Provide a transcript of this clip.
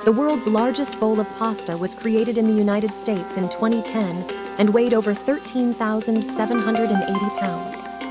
The world's largest bowl of pasta was created in the United States in 2010 and weighed over 13,780 pounds.